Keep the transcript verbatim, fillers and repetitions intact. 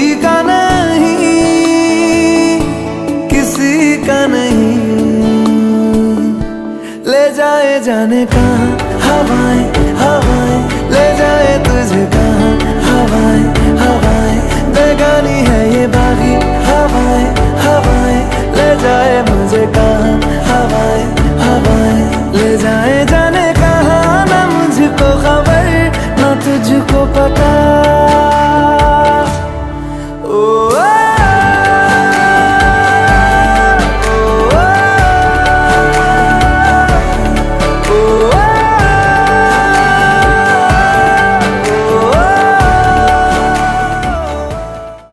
का नहीं, किसी का नहीं। ले जाए जाने कहाँ हवाएं, हवाएं ले जाए तुझे कहाँ हवाएं।